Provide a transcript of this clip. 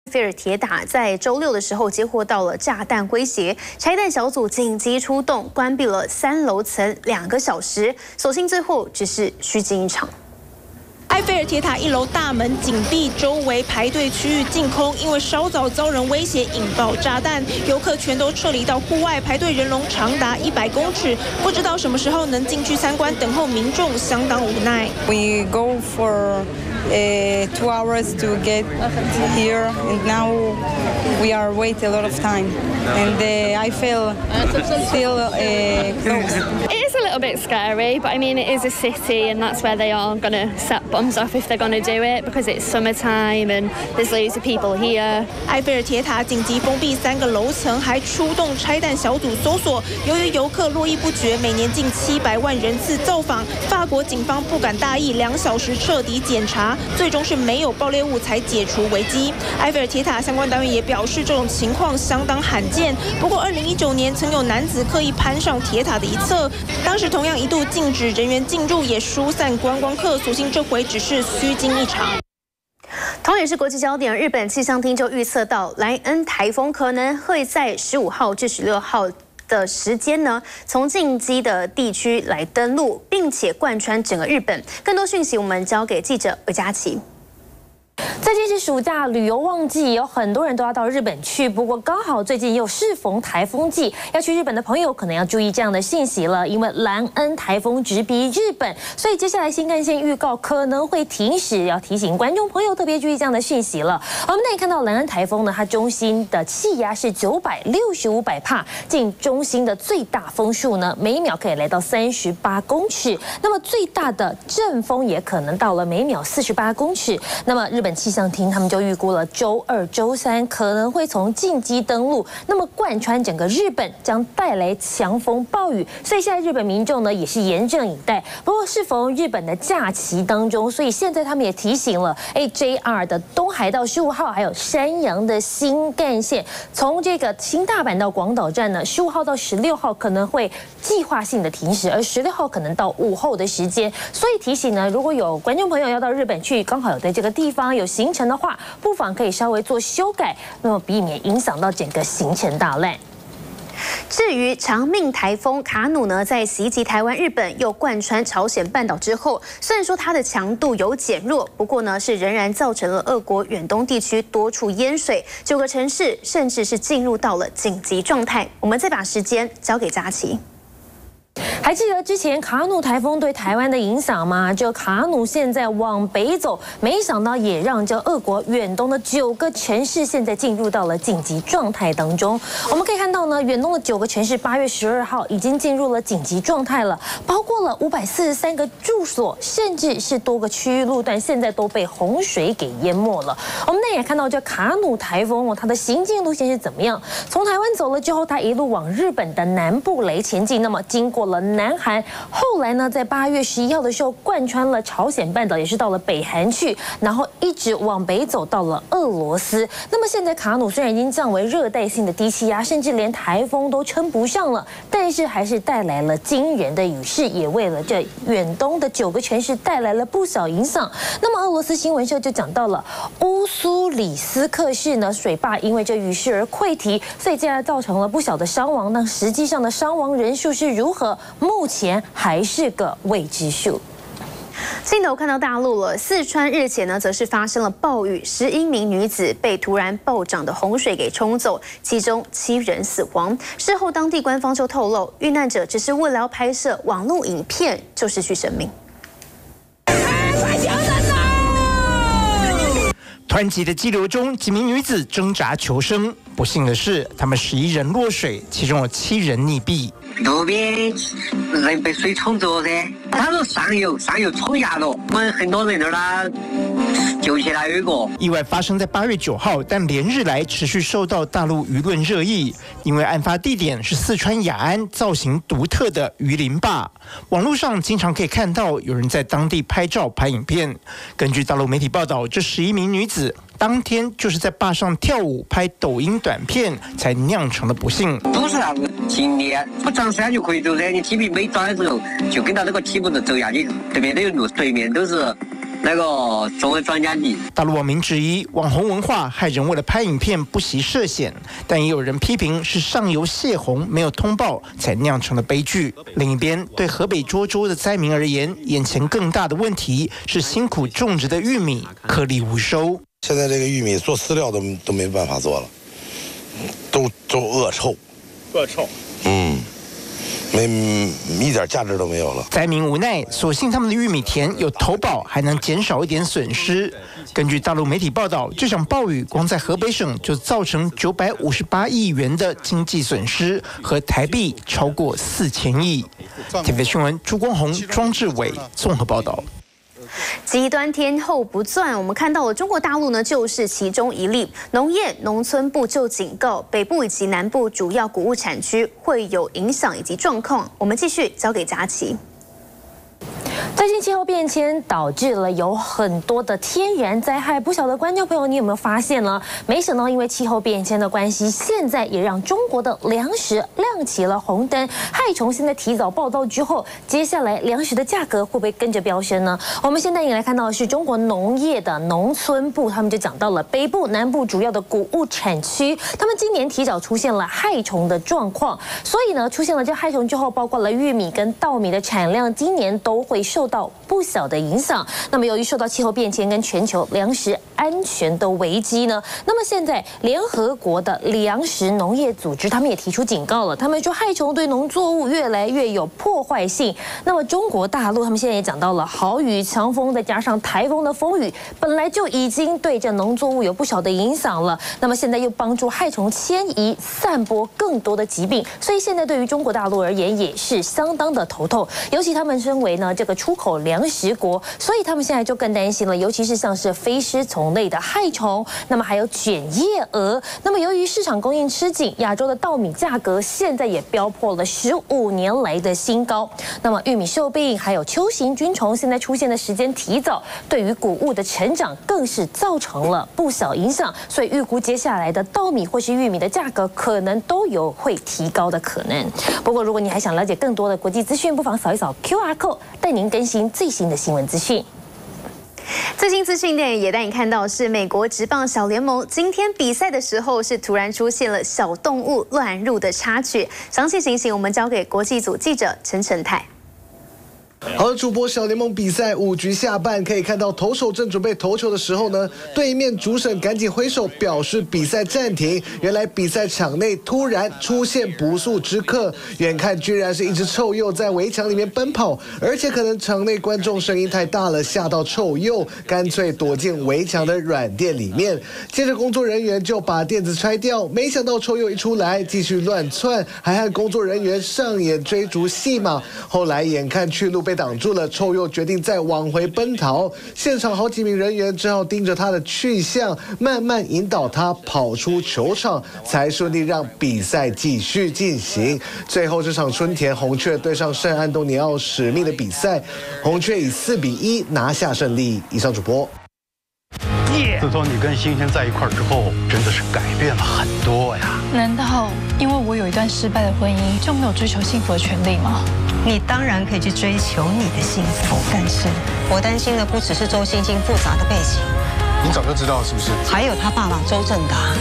菲尔铁塔在周六的时候接获到了炸弹威胁，拆弹小组紧急出动，关闭了3楼层2个小时，所幸最后只是虚惊一场。 埃菲尔铁塔1楼大门紧闭，周围排队区域净空，因为稍早遭人威胁引爆炸弹，游客全都撤离到户外，排队人龙长达100公尺，不知道什么时候能进去参观，等候民众相当无奈。 We go for 2 hours to get here, and now we are wait a lot of time, and I feel still close. It is a little bit scary, but I mean it is a city, and that's where they are going to set bombs off if they're going to do it because it's summertime and there's loads of people here. 埃菲尔铁塔紧急封闭3个楼层，还出动拆弹小组搜索。由于游客络绎不绝，每年近700万人次造访，法国警方不敢大意，2小时彻底检查，最终是没有爆裂物才解除危机。埃菲尔铁塔相关单位也表示，这种情况相当罕见。不过，2019年曾有男子刻意攀上铁塔的一侧，当时同样一度禁止人员进入，也疏散观光客。所幸这回只是虚惊一场。 同样是国际焦点，日本气象厅就预测到莱恩台风可能会在15号至16号的时间呢，从近畿的地区来登陆，并且贯穿整个日本。更多讯息我们交给记者韦佳琪。 最近是暑假旅游旺季，有很多人都要到日本去。不过刚好最近又适逢台风季，要去日本的朋友可能要注意这样的信息了，因为兰恩台风直逼日本，所以接下来新干线预告可能会停驶，要提醒观众朋友特别注意这样的讯息了。我们可以看到兰恩台风呢，它中心的气压是965百帕，近中心的最大风速呢，每秒可以来到38公尺，那么最大的阵风也可能到了每秒48公尺。那么日本气象厅他们就预估了周2、周3可能会从近畿登陆，那么贯穿整个日本，将带来强风暴雨。所以现在日本民众呢也是严阵以待。不过适逢日本的假期当中，所以现在他们也提醒了 JR 的东海道15号，还有山阳的新干线，从这个新大阪到广岛站呢，15号到16号可能会计划性的停驶，而16号可能到午后的时间。所以提醒呢，如果有观众朋友要到日本去，刚好有在这个地方有行程的话，不妨可以稍微做修改，那么避免影响到整个行程大乱。 至于长命台风卡努呢，在袭击台湾、日本又贯穿朝鲜半岛之后，虽然说它的强度有减弱，不过呢是仍然造成了俄国远东地区多处淹水，9个城市甚至是进入到了紧急状态。我们再把时间交给佳琪。 还记得之前卡努台风对台湾的影响吗？这卡努现在往北走，没想到也让这俄国远东的9个城市现在进入到了紧急状态当中。我们可以看到呢，远东的9个城市8月12号已经进入了紧急状态了，包括了543个住所，甚至是多个区域路段，现在都被洪水给淹没了。我们呢也看到这卡努台风哦，它的行进路线是怎么样？从台湾走了之后，它一路往日本的南部雷前进，那么经过了 南韩，后来呢，在8月11号的时候，贯穿了朝鲜半岛，也是到了北韩去，然后一直往北走到了俄罗斯。那么现在卡努虽然已经降为热带性的低气压，甚至连台风都称不上了，但是还是带来了惊人的雨势，也为了这远东的9个城市带来了不小影响。那么俄罗斯新闻社就讲到了乌苏里斯克市呢，水坝因为这雨势而溃堤，所以竟然造成了不小的伤亡。那实际上的伤亡人数是如何？ 目前还是个未知数。 镜头看到大陆了，四川日前呢，则是发生了暴雨，11名女子被突然暴涨的洪水给冲走，其中7人死亡。事后，当地官方就透露，遇难者只是为了要拍摄网络影片，就失去生命。 湍急的激流中，几名女子挣扎求生。不幸的是，她们11人落水，其中有7人溺毙。 路边人被水冲走噻，他说上游冲压了，我们很多人在那救起来有一个。 意外发生在8月9号，但连日来持续受到大陆舆论热议，因为案发地点是四川雅安造型独特的鱼鳞坝，网络上经常可以看到有人在当地拍照拍影片。根据大陆媒体报道，这11名女子当天就是在坝上跳舞拍抖音短片，才酿成了不幸。 都是啥子经历啊？不涨山就可以走噻，你梯皮没涨的时候，就跟到那个梯步子走下去，对面都有路，对面都是那个作为专家的。 大陆网民质疑网红文化害人为了拍影片不惜涉险，但也有人批评是上游泄洪没有通报才酿成了悲剧。另一边，对河北涿州的灾民而言，眼前更大的问题是辛苦种植的玉米颗粒无收。 现在这个玉米做饲料都没办法做了，都恶臭， 恶臭。 一点价值都没有了。 灾民无奈，所幸他们的玉米田有投保，还能减少一点损失。根据大陆媒体报道，这场暴雨光在河北省就造成958亿元的经济损失，和台币超过4000亿。TVB 新闻朱光宏、庄志伟综合报道。 极端天候不断，我们看到了中国大陆呢，就是其中一例。农业农村部就警告，北部以及南部主要谷物产区会有影响以及状况。我们继续交给佳琪。 最近气候变迁导致了有很多的天然灾害，不晓得观众朋友你有没有发现呢？没想到因为气候变迁的关系，现在也让中国的粮食亮起了红灯。害虫现在提早报道之后，接下来粮食的价格会不会跟着飙升呢？我们现在也来看到的是中国农业的农村部，他们就讲到了北部、南部主要的谷物产区，他们今年提早出现了害虫的状况，所以呢，出现了这害虫之后，包括了玉米跟稻米的产量，今年都会受到不小的影响。那么由于受到气候变迁跟全球粮食安全的危机呢，那么现在联合国的粮食农业组织他们也提出警告了，他们说害虫对农作物越来越有破坏性。那么中国大陆他们现在也讲到了豪雨、强风，再加上台风的风雨，本来就已经对这农作物有不小的影响了，那么现在又帮助害虫迁移、散播更多的疾病，所以现在对于中国大陆而言也是相当的头痛。尤其他们身为呢这个出口粮食国，所以他们现在就更担心了，尤其是像是非丝虫类的害虫，那么还有卷叶蛾。那么由于市场供应吃紧，亚洲的稻米价格现在也飙破了15年来的新高。那么玉米锈病还有秋行菌虫现在出现的时间提早，对于谷物的成长更是造成了不小影响。所以预估接下来的稻米或是玉米的价格可能都有会提高的可能。不过如果你还想了解更多的国际资讯，不妨扫一扫 QR code， 带您更新最新的新闻资讯。 最新资讯点也带你看到是美国职棒小联盟今天比赛的时候是突然出现了小动物乱入的插曲，详细情形我们交给国际组记者陈成泰。 好的，主播小联盟比赛5局下半，可以看到投手正准备投球的时候呢，对面主审赶紧挥手表示比赛暂停。原来比赛场内突然出现不速之客，远看居然是一只臭鼬在围墙里面奔跑，而且可能场内观众声音太大了，吓到臭鼬，干脆躲进围墙的软垫里面。接着工作人员就把垫子拆掉，没想到臭鼬一出来继续乱窜，还和工作人员上演追逐戏码。后来眼看去路被挡住了，臭鼬决定再往回奔逃。现场好几名人员只好盯着他的去向，慢慢引导他跑出球场，才顺利让比赛继续进行。最后这场春田红雀对上圣安东尼奥使命的比赛，红雀以4-1拿下胜利。以上主播。 自从你跟星星在一块儿之后，真的是改变了很多呀。 难道因为我有一段失败的婚姻，就没有追求幸福的权利吗？ 你当然可以去追求你的幸福，但是我担心的不只是周星星复杂的背景， 你早就知道是不是？ 还有他爸爸周正达。